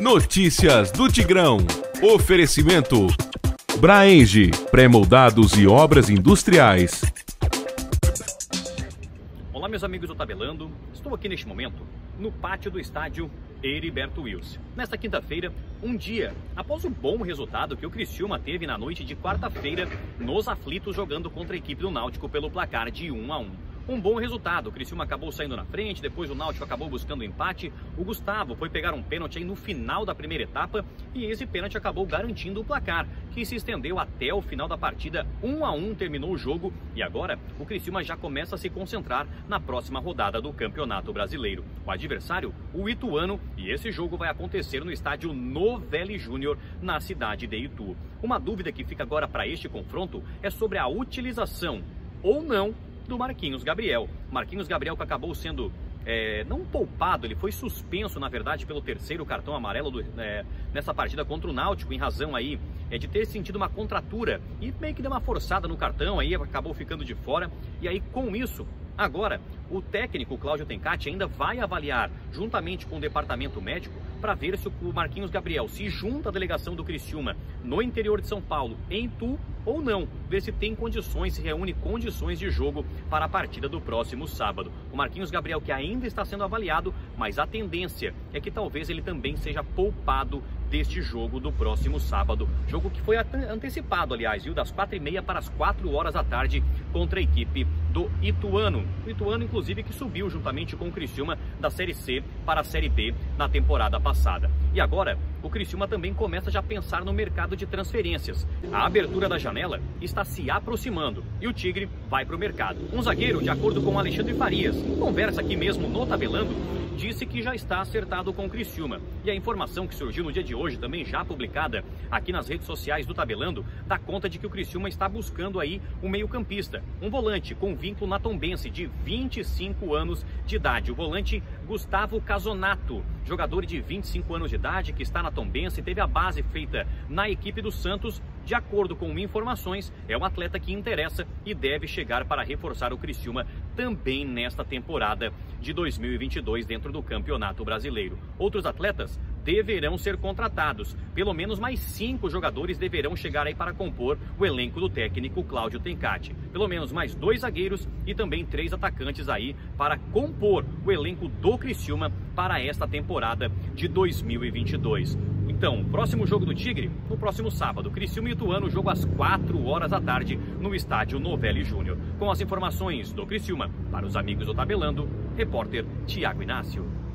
Notícias do Tigrão. Oferecimento Braenge, pré-moldados e obras industriais. Olá, meus amigos do Tabelando. Estou aqui neste momento no pátio do estádio Heriberto Wilson. Nesta quinta-feira, um dia após o bom resultado que o Criciúma teve na noite de quarta-feira nos aflitos, jogando contra a equipe do Náutico pelo placar de 1-1. Um bom resultado, o Criciúma acabou saindo na frente, depois o Náutico acabou buscando o empate. O Gustavo foi pegar um pênalti aí no final da primeira etapa e esse pênalti acabou garantindo o placar, que se estendeu até o final da partida. 1-1 terminou o jogo e agora o Criciúma já começa a se concentrar na próxima rodada do Campeonato Brasileiro. O adversário, o Ituano, e esse jogo vai acontecer no estádio Novelli Júnior, na cidade de Itu. Uma dúvida que fica agora para este confronto é sobre a utilização ou não do Marquinhos Gabriel. Marquinhos Gabriel, que acabou sendo não poupado, ele foi suspenso, na verdade, pelo terceiro cartão amarelo nessa partida contra o Náutico, em razão aí de ter sentido uma contratura e meio que deu uma forçada no cartão, aí acabou ficando de fora. E aí, com isso, agora o técnico Cláudio Tencati ainda vai avaliar, juntamente com o departamento médico, para ver se o Marquinhos Gabriel se junta à delegação do Criciúma no interior de São Paulo, em Itu, ou não, ver se tem condições, se reúne condições de jogo para a partida do próximo sábado. O Marquinhos Gabriel, que ainda está sendo avaliado, mas a tendência é que talvez ele também seja poupado deste jogo do próximo sábado. Jogo que foi antecipado, aliás, viu? Das 4h30 para as 4 horas da tarde, contra a equipe do Ituano. O Ituano, inclusive, que subiu juntamente com o Criciúma da Série C para a Série B na temporada passada. E agora, o Criciúma também começa já a pensar no mercado de transferências. A abertura da janela está se aproximando e o Tigre vai para o mercado. Um zagueiro, de acordo com Alexandre Farias, em conversa aqui mesmo no Tabelando, disse que já está acertado com o Criciúma. E a informação que surgiu no dia de hoje, também já publicada aqui nas redes sociais do Tabelando, dá conta de que o Criciúma está buscando aí um meio-campista, um volante com vínculo na Tombense, de 25 anos de idade. O volante Gustavo Casonato, jogador de 25 anos de idade, que está na Tombense, teve a base feita na equipe do Santos. De acordo com informações, é um atleta que interessa e deve chegar para reforçar o Criciúma também nesta temporada de 2022 dentro do Campeonato Brasileiro. Outros atletas deverão ser contratados. Pelo menos mais 5 jogadores deverão chegar aí para compor o elenco do técnico Cláudio Tencati. Pelo menos mais 2 zagueiros e também 3 atacantes aí para compor o elenco do Criciúma para esta temporada de 2022. Então, próximo jogo do Tigre, no próximo sábado, Criciúma e Ituano, jogo às 4 horas da tarde no estádio Novelli Júnior. Com as informações do Criciúma, para os amigos do Tabelando, repórter Tiago Inácio.